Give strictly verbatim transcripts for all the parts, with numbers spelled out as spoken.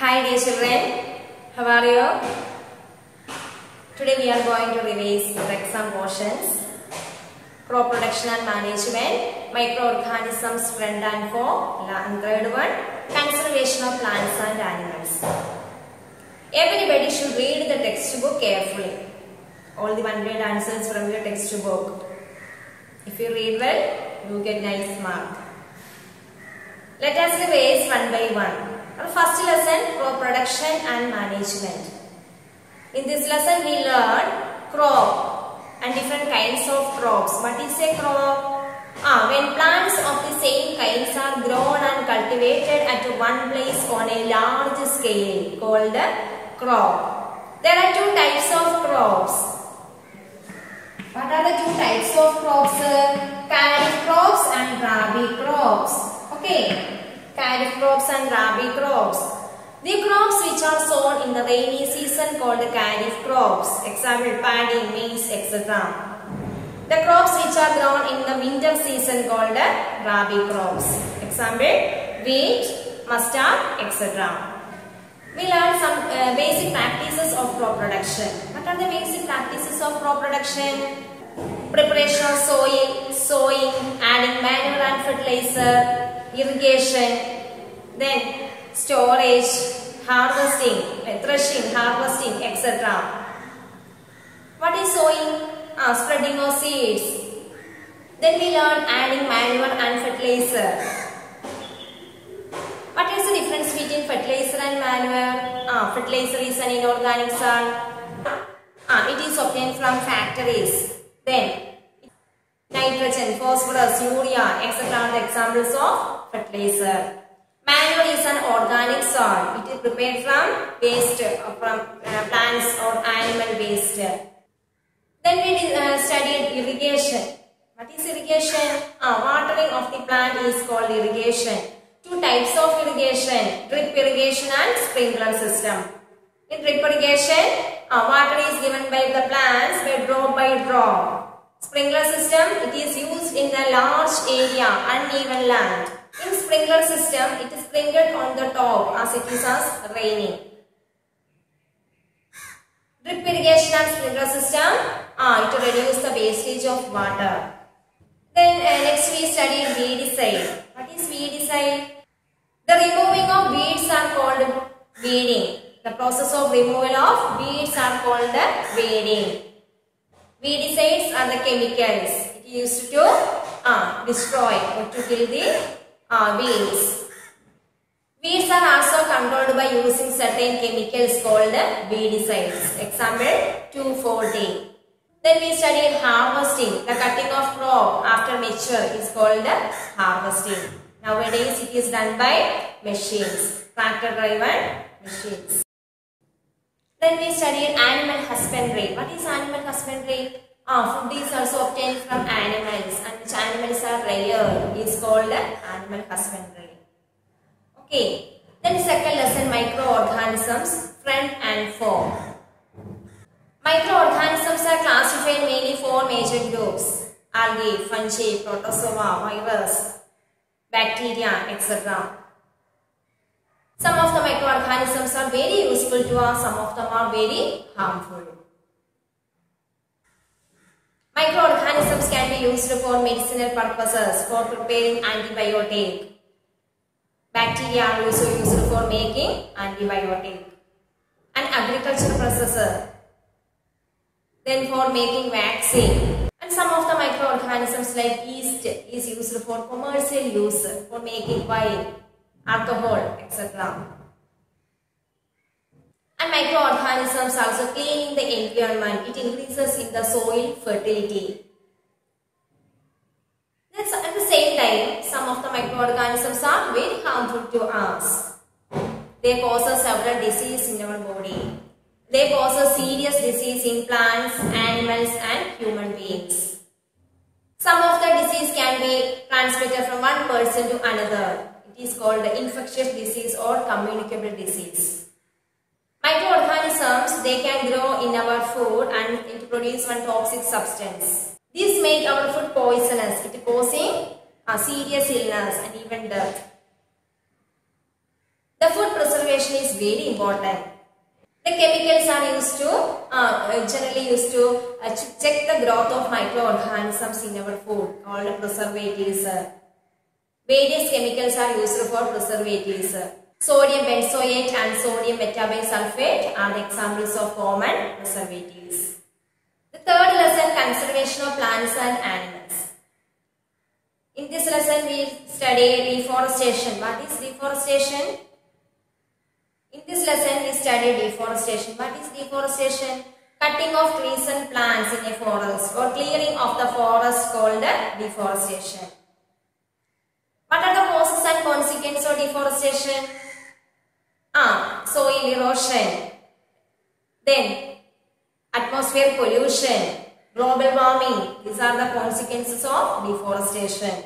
Hi dear children, how are you? Today we are going to revise the exam portions. Crop production and management, microorganisms friend and foe, and third one, conservation of plants and animals. Everybody should read the textbook carefully. All the one word answers from your textbook. If you read well, you get nice mark. Let us revise one by one. Our first lesson, crop production and management. In this lesson we learn crop and different kinds of crops. What is a crop? Ah, when plants of the same kinds are grown and cultivated at one place on a large scale, called a crop. There are two types of crops. What are the two types of crops? Kharif crops and rabi crops. Okay. Kharif crops and rabi crops. The crops which are sown in the rainy season called kharif crops. Example, paddy, maize, et cetera. The crops which are grown in the winter season called rabi crops. Example, wheat, mustard, et cetera. We learn some uh, basic practices of crop production. What are the basic practices of crop production? Preparation of soil, sowing, adding manure and fertilizer, irrigation, then storage, harvesting, threshing, harvesting, et cetera. What is sowing? Ah, spreading of seeds. Then we learn adding manure and fertilizer. What is the difference between fertilizer and manure? Ah, fertilizer is an inorganic salt. Ah, it is obtained from factories. Then nitrogen, phosphorus, urea, et cetera are the examples of fertilizer. Manure is an organic soil. It is prepared from waste from uh, plants or animal waste. Then we uh, studied irrigation. What is irrigation? Uh, watering of the plant is called irrigation. Two types of irrigation, drip irrigation and sprinkler system. In drip irrigation, uh, water is given by the plants by drop by drop. Sprinkler system, it is used in a large area, uneven land. In sprinkler system, it is sprinkled on the top as it is as raining. Drip irrigation and sprinkler system, ah, it reduces the wastage of water. Then uh, next we studied weedicide. What is weedicide? The removing of weeds are called weeding. The process of removal of weeds are called weeding. Weedicides are the chemicals it used to uh, destroy or to kill the uh, weeds. Weeds are also controlled by using certain chemicals called weedicides. Example, two four D. Then we studied harvesting. The cutting of crop after mature is called harvesting. Nowadays it is done by machines, tractor driven machines. Then we studied animal husbandry. What is animal husbandry? Ah, food is also obtained from animals, and which animals are rare is called animal husbandry. Okay. Then second lesson, microorganisms, friend and foe. Microorganisms are classified mainly four major groups: algae, fungi, protozoa, virus, bacteria, et cetera. Some of the microorganisms are very useful to us, some of them are very harmful. Microorganisms can be used for medicinal purposes, for preparing antibiotic. Bacteria are also used for making antibiotic. An agricultural processor. Then for making vaccine. And some of the microorganisms like yeast is used for commercial use, for making wine, alcohol, et cetera. And microorganisms also cleaning the environment. It increases in the soil fertility. That's at the same time, some of the microorganisms are very harmful to us. They cause several diseases in our body. They cause serious disease in plants, animals and human beings. Some of the disease can be transmitted from one person to another. It is called infectious disease or communicable disease. Microorganisms, they can grow in our food and it produce one toxic substance. This make our food poisonous, it causing a serious illness and even death. The The food preservation is very important. The chemicals are used to, uh, generally used to uh, check the growth of microorganisms in our food, called preservatives. Various chemicals are used for preservatives. Sodium benzoate and sodium metabisulfate are the examples of common preservatives. The third lesson, conservation of plants and animals. In this lesson, we study deforestation. What is deforestation? In this lesson, we study deforestation. What is deforestation? Cutting of trees and plants in a forest or clearing of the forest called deforestation. What are the causes and consequences of deforestation? Ah, soil erosion. Then, atmosphere pollution, global warming. These are the consequences of deforestation.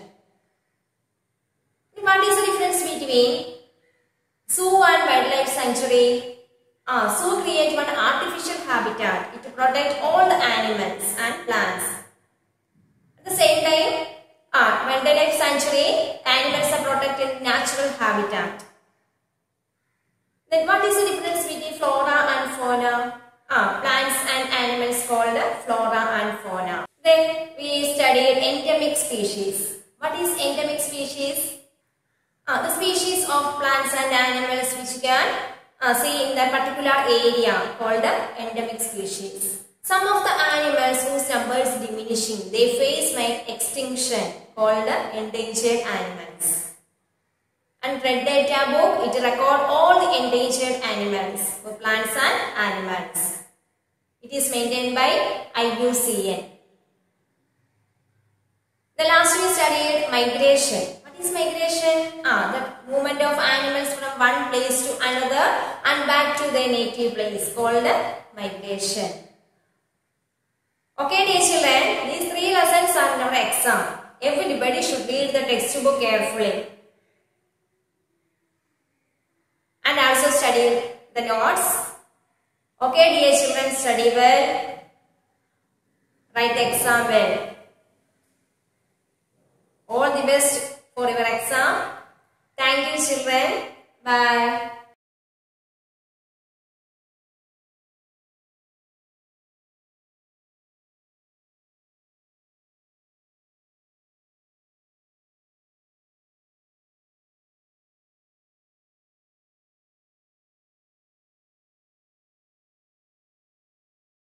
What is the difference between zoo and wildlife sanctuary? Ah, zoo creates one artificial habitat to protect all the animals and plants. At the same time, ah, wildlife sanctuary, animals are protected in natural habitat. Then what is the difference between flora and fauna? Ah, plants and animals called flora and fauna. Then we studied endemic species. What is endemic species? Ah, the species of plants and animals which can uh, see in that particular area called endemic species. Some of the animals whose number is diminishing, they face mass extinction called endangered animals. And Red Data book, it records all the endangered animals for plants and animals. It is maintained by I U C N. The last we studied migration. What is migration? Ah, the movement of animals from one place to another and back to their native place called migration. Okay, dear children, these three lessons are in our exam. Everybody should read the textbook carefully. And also study the notes. Okay, dear children, study well. Write the exam well. All the best for your exam. Thank you, children. Bye.